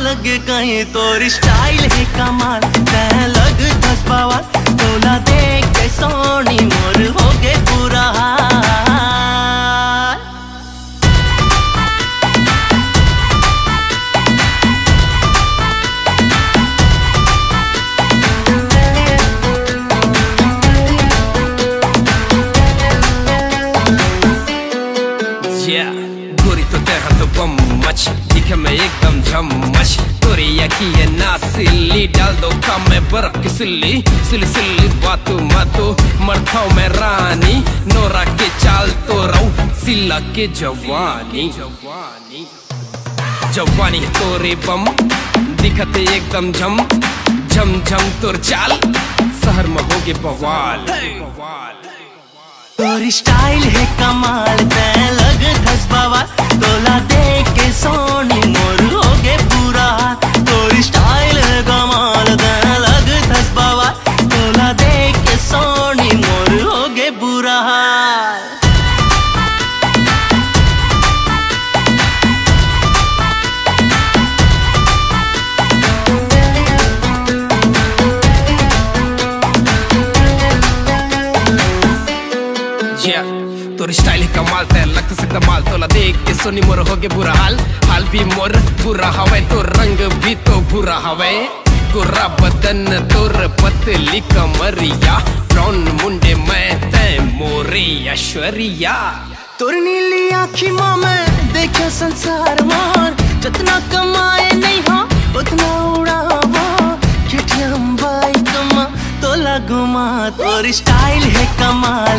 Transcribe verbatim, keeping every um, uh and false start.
लगे कहीं तोरी स्टाइल है कमाल तै लग दस बाबा तोला देख के सोनी मोर हो गए पूरा हाल। गोरी तो तेरा तो बम मच दिखे मैं एकदम झमच तोरी यकी है नासिली डाल दो काम में बर्फ की सिल्ली सिली सिली बातू मातू मरथाओ में रानी नोरा के चाल तो रहू सिला के जवानी जवानी है तोरे बम दिखते एकदम झम झम झम तोर चाल शहर में होगे बवाल। तोरी स्टाइल है कमाल तै लग दस बाबा तोला देख के सोनी मोर हो गए पूरा हाल। तोरी स्टाइल है कमाल तै लग दस बाबा तोला देख के सोनी मोर हो गए पूरा हाल। तोर स्टाइल ही कमाल तै लगता से कमाल तोला देख के सोनी मोर हो गए बुरा हाल। हाल भी मोर बुरा हवे तो रंग भी तो बुरा हवे गोरा बदन तोर पतली कमरिया ब्राउन मुंडे मैं तै मोरे ऐश्वर्या। तोर नीली आँखी माँ मैं देखा संसार मार जितना कमाए नहीं हाँ उतना उड़ावा केटीएम बाइक माँ तोला घुमा। तोर स्टाइल है कमाल